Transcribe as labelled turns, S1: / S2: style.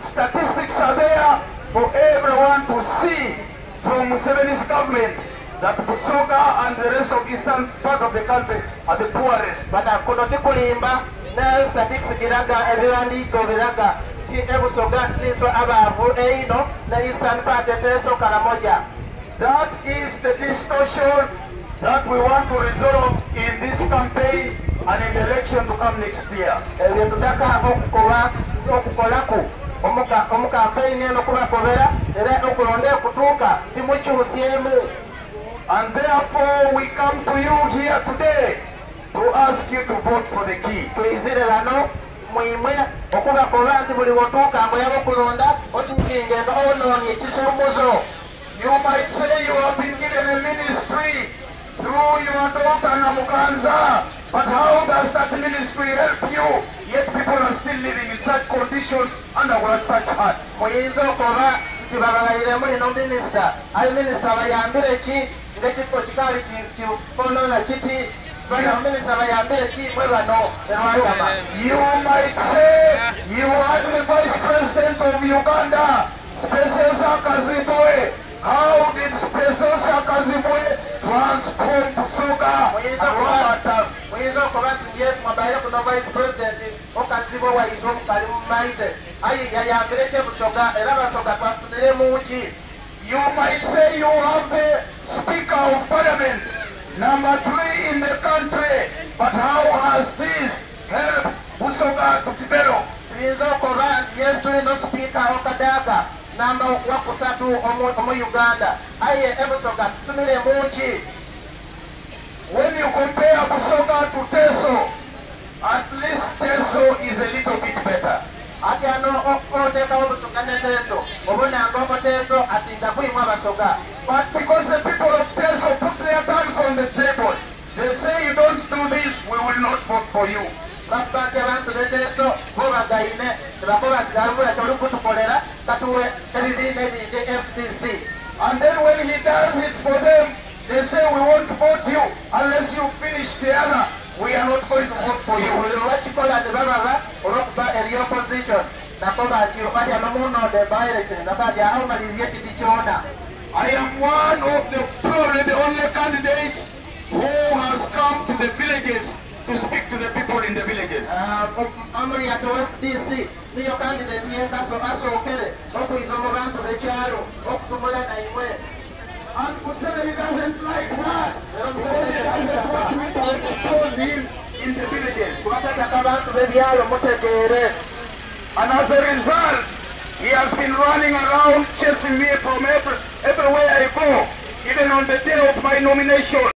S1: statistics are there for everyone to see from Museveni's government that Busoga and the rest of eastern part of the country are the poorest.
S2: But kuno tikulimba na statistics giraga ebiwandiiko biraga ti Busoga niswa abavu eino na eastern part eteso Karamoja.
S1: That is the distortion that we want to resolve in this campaign and in the election to come next year.
S2: Ebyo tutaka okukolaku omu campaign eno kubakobera era okulonda okutuuka timukyusyemu.
S1: And therefore we come to you here today to ask you to vote for the key.
S2: Tuyizire bano mwimwe okubakoba nti buli wotuuka mbweyaba okulonda otingenda onoonye ekisumbuzo.
S1: You might say you have been given a ministry through your daughter Namuganza, but how does that ministry help you? Yet people are still living in such conditions under such huts.
S2: Muyinza okoba nti babalayire muli no minisita ayi minisita bayambire ki ng'ekifo kikaali kifonona kiti bano minisita bayambire ki mwe bano erwatama.
S1: You might say you are the vice president of Uganda, Speciosa Kazibwe. How did Speciosa Kazibwe transform Busoga and Rwanda?
S2: Muyinza okuba nti yes mwabaire kuno vice president okazibwe wayise omukali mu maite ayi yayambire ki Busoga era Basoga twafunire muki.
S1: You might say you have the Speaker of Parliament, number 3 in the country, but how has this helped Busoga to develop?
S2: Tuyinza okuba nti yes tulina speaker okadaga namba wakusatu omu Uganda aye Busoga tusumire muki.
S1: When you compare Busoga to Teso, at least Teso is a little bit better.
S2: Ati ano otekawo Busoga ne Teso obonanga omu Teso asinga kuyimu Abasoga.
S1: But because the people of Teso put their thumbs on the table, they say you don't do this, we will not vote for you.
S2: Bakuba nti abantu b'Eteso bo bagayine tebakoba nti galumula kyoli kutukolera katuwe ebibiina ebindi FDC.
S1: And then when he does it for them, they say we won't vote you unless you finish the other. We are not going to vote for you.
S2: Buli lwakikola ne bababa olw'okuba eri opposition nakoba nti balya nomunonde by-election nabalya awumalirye ekiti kyona.
S1: I am one of probably the only candidate who has come to the villages to speak to the people in the villages.
S2: Amri yato FDC niyo candidate yenga asookere okuyiza mu bantu b'ekyalo okutumula naimwe.
S1: And Museveni doesn't like that. Museveni doesn't want me to expose him in the villages.
S2: Watataka bantu b'ebyalo mutegeere.
S1: And as a result, he has been running around chasing me from everywhere I go, even on the day of my nomination.